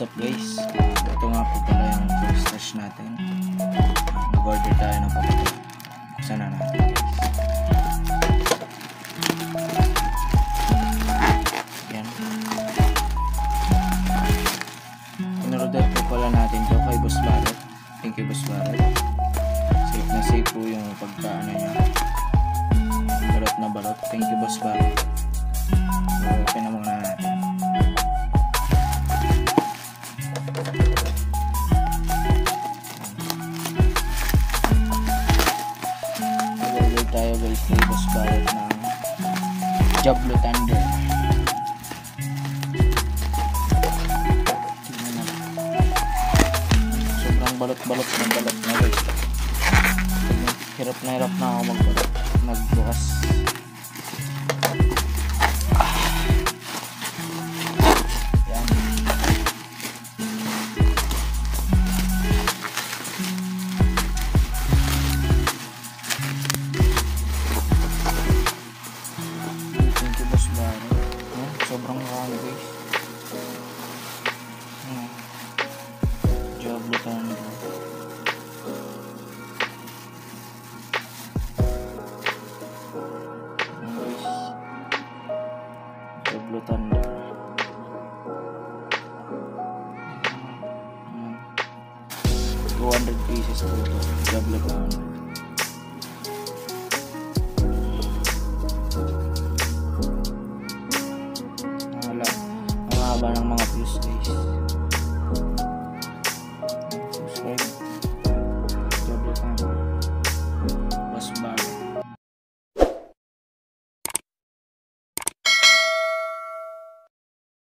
up guys? Ito nga po pala yung first stash natin. Nag-order tayo ng papato. Buksan na natin guys. Yan. Inorder po pala natin to kay Boss Barret. Thank you Boss Barret. Safe na safe po yung pagkaano niya. Balot na balot. Thank you Boss Barret. So, open na muna natin. Nag-order tayo guys kay Boss Barret ng Diablo Thunder. Sobrang balot-balot na balot na guys. Hirap na ako magbalot. Nagbukas. Yan. Thank you Boss Barret. Sobrang marami guys. Diablo Thunder. Diablo Thunder. 200 pieces po ito. Diablo Thunder.